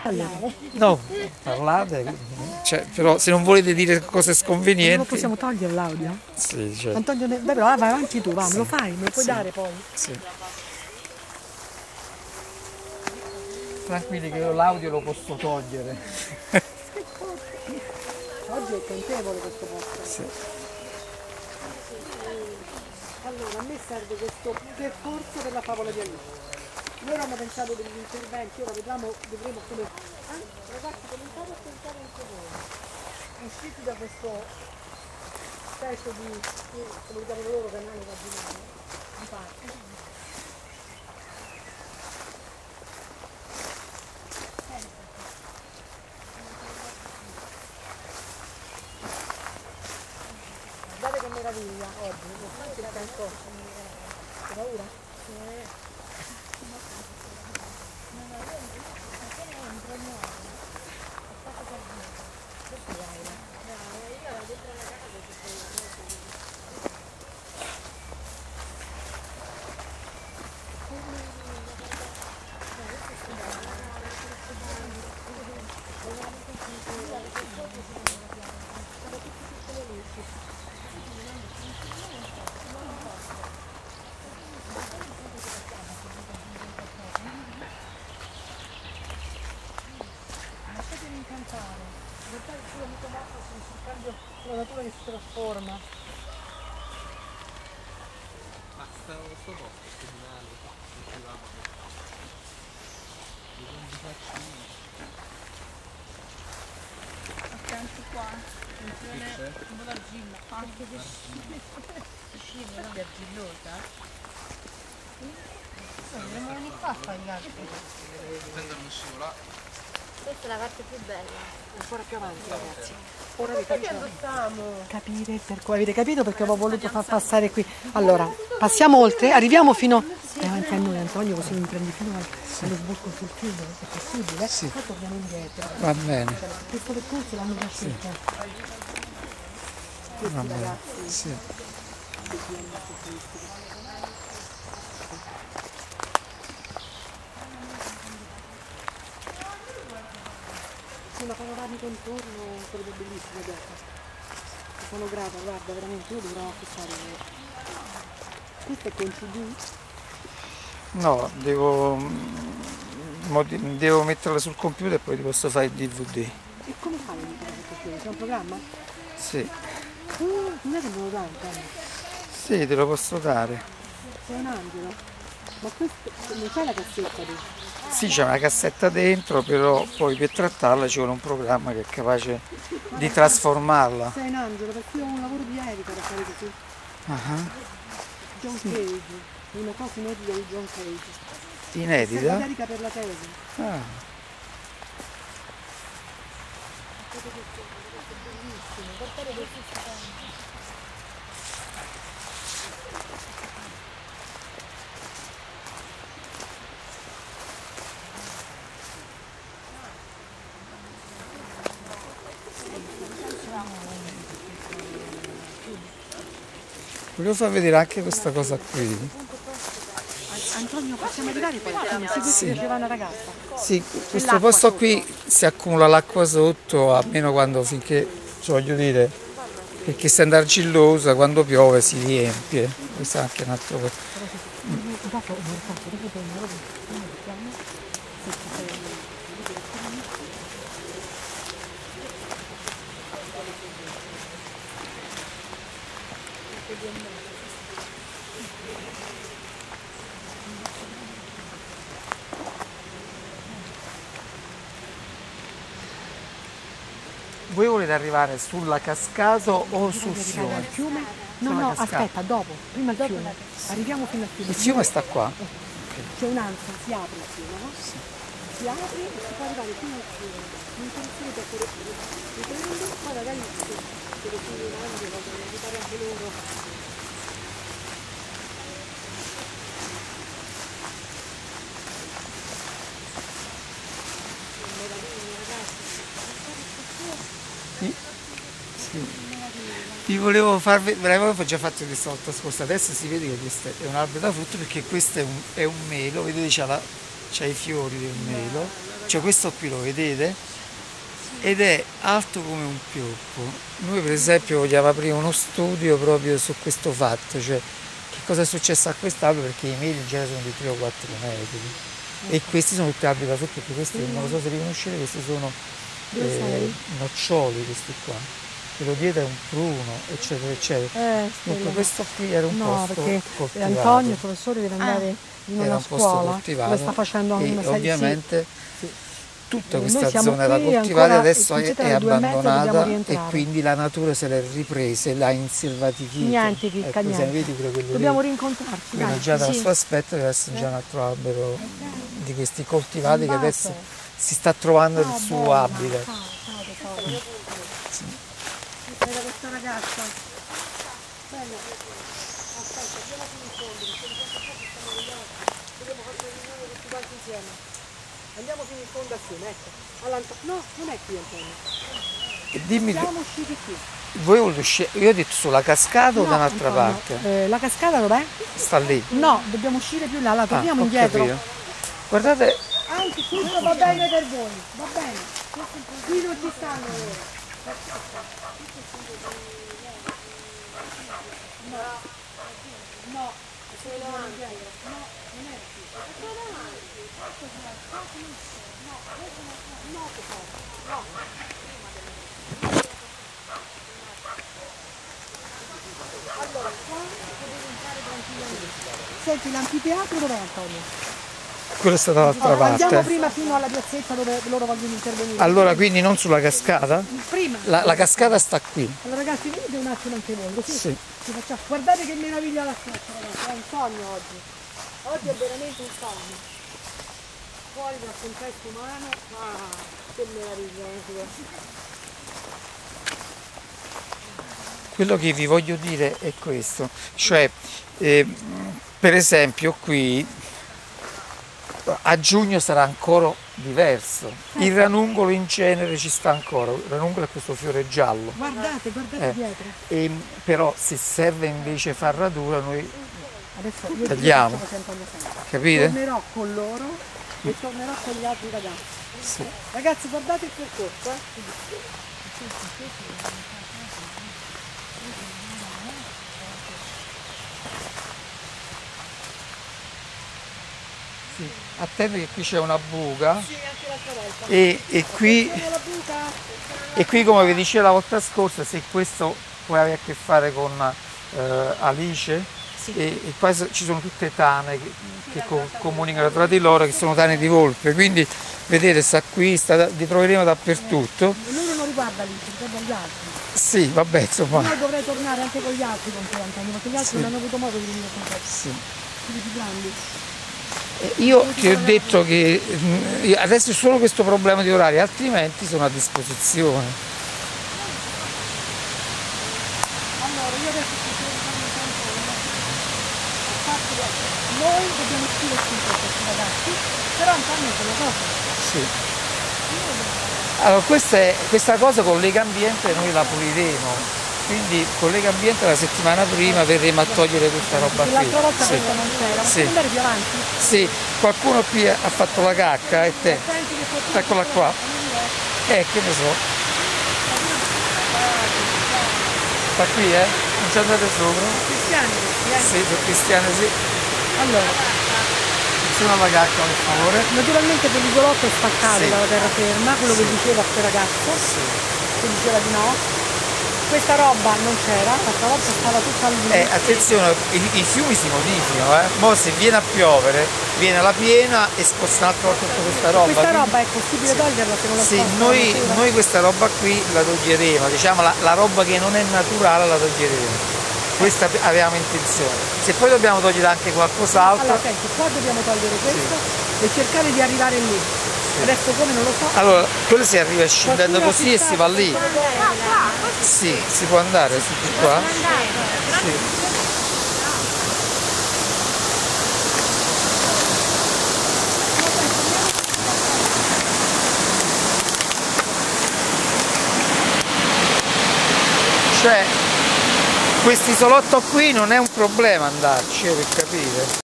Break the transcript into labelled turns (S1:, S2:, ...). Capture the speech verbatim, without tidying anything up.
S1: No, parlate, cioè, però se non volete dire cose
S2: Non
S1: sconvenienti...
S2: possiamo togliere l'audio?
S1: Sì, cioè,
S2: Antonio, ne- dai, però, vai avanti tu, va, me lo fai, me lo puoi
S1: sì,
S2: dare poi?
S1: sì. Tranquilli che io l'audio lo posso togliere.
S2: Oggi è contevole questo posto.
S1: Sì.
S2: Allora, a me serve questo percorso per la favola di Alice. Noi abbiamo pensato degli interventi, ora vediamo, vedremo come... Ah, ragazzi, cominciate a pensare anche voi. Usciti da questo testo di, di- come lo chiamano loro, canale vaginale, di parte. Guardate che meraviglia oggi, nonostante il tempo. Hai paura? Lasciatemi incantare, guardate pure amico Marco sul cambio, la natura che si trasforma.
S3: Ma sta questo posto è comunale, dicevamo che di faccini.
S4: Attenti qua, attenzione, un po' d'argilla, anche se scivolo, è argillosa. Dovremmo venire qua a fare gli altri.
S3: Prendo uno scivolare.
S4: Questa è la parte più bella.
S2: Ancora più avanti ragazzi. Ora vi faccio
S4: Facciamo.
S2: capire perché avete capito perché avevo voluto far passare qui. Allora, passiamo oltre, arriviamo fino davanti a noi Antonio, così mi prendi fino al- allo sbocco sul fiume, se possibile.
S1: Sì.
S2: Poi torniamo indietro.
S1: Va bene,
S2: Questo percorso l'hanno già scelto.
S1: va bene. Sì.
S2: Sì, ma panoramico intorno, quello bellissimo guarda. Sono grata, guarda, veramente io dovrò acquistare. Questo è con C D?
S1: No, devo, mo di- devo metterla sul computer e poi ti posso fare il D V D.
S2: E come fai a mettere questo film? C'è un programma?
S1: Sì,
S2: Uh, non è che me lo dai, Antonio.
S1: sì, te lo posso dare.
S2: Sei un angelo. Ma questo non c'è la cassetta dentro?
S1: Sì, c'è una cassetta dentro, però poi per trattarla ci vuole un programma che è capace di trasformarla.
S2: Sei un angelo, perché io ho un lavoro di Erika da fare così.
S1: Ah,
S2: John Cage, una cosa inedita di John Cage. Serve
S1: inedita?
S2: Erika per la tesi.
S1: Ah, volevo far vedere anche questa cosa qui.
S2: Antonio, possiamo arrivare poi? Sì, questo
S1: Sì.
S2: diceva una ragazza.
S1: Sì, questo posto qui si accumula l'acqua sotto, almeno quando finché, cioè, voglio dire, perché essendo argillosa, quando piove si riempie. Questo è anche un altro...
S2: Dopo, dopo, dopo poi una roba. Come si chiama? Se ci sei-
S1: Voi volete arrivare sulla Cascato o sul
S2: Al
S1: fiume?
S2: fiume? No,
S1: Sulla
S2: no,
S1: cascata.
S2: aspetta, dopo, prima il fiume. Arriviamo fino al fiume.
S1: Il fiume sta qua.
S2: C'è un'altra, si apre il fiume, no? Si apre e si può arrivare fino al fiume. Mi interesserebbe essere riprendo, poi magari se se lo fiume in anni vogliono aiutare anche loro.
S1: Vi volevo farvi, ve l'avevo già fatto questa volta scorsa, adesso si vede che questo è un albero da frutto perché questo è un, è un melo, vedete c'ha, la- c'ha i fiori del melo cioè questo qui lo vedete? Ed è alto come un pioppo. Noi per esempio vogliamo aprire uno studio proprio su questo fatto, cioè che cosa è successo a quest'albero, perché i meli in genere sono di tre o quattro metri e questi sono tutti alberi da sotto, perché questi non lo so se riconoscete, questi sono eh, noccioli, questi qua. Quello dietro è un pruno, eccetera, eccetera.
S2: Eh,
S1: Dunque questo qui era un
S2: no,
S1: posto
S2: perché
S1: coltivato.
S2: Antonio, il professore, deve andare in
S1: Era
S2: una
S1: un posto
S2: scuola
S1: coltivato
S2: dove sta facendo
S1: e
S2: una serie
S1: ovviamente
S2: sì, sì.
S1: tutta
S2: Eh,
S1: questa
S2: noi siamo
S1: zona era
S2: qui
S1: coltivata,
S2: ancora,
S1: adesso
S2: qui
S1: è,
S2: siete
S1: è
S2: alle due e mezza, dobbiamo
S1: abbandonata e
S2: rientrare.
S1: quindi la natura se l'è ripresa e l'ha inselvatichita.
S2: Niente, Chicca,
S1: ecco,
S2: niente.
S1: vedi pure quello
S2: Dobbiamo
S1: lì.
S2: rincontrarci,
S1: Quello
S2: dai.
S1: già dal
S2: Sì.
S1: suo aspetto deve essere già un altro albero di questi coltivati che
S2: Un bacio.
S1: adesso si sta trovando il
S2: Ciao,
S1: suo
S2: Bella.
S1: habitat.
S2: Ciao, ciao, tesoro.
S1: Sì.
S2: Era questa ragazza. Bella. Aspetta, andiamo fino in fondo, perché mi sento un po' che stiamo arrivando. Dobbiamo fare una riunione tutti quanti insieme. Andiamo fino in fondo assieme, ecco. All'Anto- no, non è qui, Antonio.
S1: E dimmi,
S2: Siamo usciti qui.
S1: voi volete uscire? Io ho detto sulla cascata o
S2: No,
S1: da un'altra
S2: Antonio,
S1: parte?
S2: eh, la cascata dov'è?
S1: Sta lì.
S2: No, dobbiamo uscire più là, là, torniamo
S1: Ah, ho
S2: indietro.
S1: capito. Guardate,
S2: Anche questo va bene per voi, va bene. Qui non ci stanno loro. No, no, solo anche. No, non è qui. È solo avanti. No, no, no, allora, qua potete entrare tranquillamente. Senti, l'anfiteatro dov'è, Antonio?
S1: quella è stata l'altra
S2: Allora, andiamo
S1: parte.
S2: prima fino alla piazzetta dove loro vogliono intervenire.
S1: Allora, quindi non sulla cascata?
S2: Prima.
S1: La, la cascata sta qui.
S2: Allora ragazzi, venite un attimo anche voi, così
S1: Sì.
S2: ci facciamo. Guardate che meraviglia la spiaggia, ragazzi, è un sogno oggi. Oggi è veramente un sogno. Fuori dal contesto umano, ah, che meraviglia, eh.
S1: Quello che vi voglio dire è questo, cioè eh, per esempio qui a giugno sarà ancora diverso, il ranungolo in genere ci sta ancora, il ranungolo è questo fiore giallo,
S2: Guardate, guardate
S1: Eh.
S2: dietro.
S1: e, però se serve invece farratura noi
S2: Adesso io
S1: Tagliamo.
S2: faccio Antonio sempre.
S1: capite?
S2: Tornerò con loro e tornerò con gli altri ragazzi.
S1: Sì.
S2: Ragazzi, guardate il percorso, eh.
S1: Sì. Attenti che qui c'è una buca
S2: Sì, anche l'altra volta.
S1: e, e qui
S2: Facciamo la buca.
S1: E qui, come vi dicevo la volta scorsa, se questo poi avere a che fare con eh, Alice,
S2: Sì.
S1: e, e qua so- ci sono tutte tane che, che co- comunicano tra di loro, che sono tane di volpe, quindi vedete sta qui, sta, li troveremo dappertutto.
S2: E loro non riguarda lì, riguarda gli altri.
S1: Sì, vabbè, insomma,
S2: Io dovrei tornare anche con gli altri con te, Antonio, perché gli altri
S1: Sì.
S2: non hanno avuto modo di venire con te,
S1: sì.
S2: quelli più grandi.
S1: E io ti ho detto che mm, io- adesso è solo questo problema di orario, altrimenti sono a disposizione.
S2: Allora, io adesso ci sono in fatto che noi dobbiamo uscire qui per questi ragazzi, però Antonio se lo cosa.
S1: Sì. Allora, questa, è, questa cosa con Lega Ambiente noi la puliremo, quindi con Lega Ambiente la settimana prima verremo a togliere questa roba qui.
S2: L'altra volta
S1: Sì.
S2: questa non c'era, ma
S1: Sì.
S2: possiamo andare più avanti?
S1: Sì, qualcuno qui ha fatto la cacca e te,
S2: Senti che fortuna.
S1: eccola qua, eh che ne so, sta qui eh, non ci andate sopra?
S2: Cristiani questi, eh?
S1: Sì, sono cristiane sì,
S2: Allora,
S1: attenzione alla cacca per favore.
S2: naturalmente quell'isolotto è spaccato
S1: Sì.
S2: dalla terraferma, quello che
S1: Sì.
S2: diceva a quel ragazzo,
S1: Sì.
S2: che diceva di no. Questa roba non c'era, l'altra volta stava tutta al
S1: Eh, attenzione, i, i fiumi si modificano, eh. Mo se viene a piovere, viene la piena e sposta un'altra volta tutta questa roba.
S2: Questa
S1: quindi-
S2: roba è possibile
S1: Sì.
S2: toglierla se non la
S1: Sì,
S2: spostano,
S1: noi,
S2: sì, va.
S1: noi questa roba qui la toglieremo, diciamo la, la roba che non è naturale la toglieremo. Questa avevamo intenzione. Se poi dobbiamo togliere anche qualcos'altro.
S2: Allora senti, qua dobbiamo togliere questo e cercare di arrivare lì. Adesso come non lo so.
S1: Allora, quello si arriva scendendo
S2: Qualcuno
S1: così e
S2: sta-
S1: si va lì. Sì, si può andare su di qua. Sì. Cioè, questo isolotto qui non è un problema andarci, eh, per capire.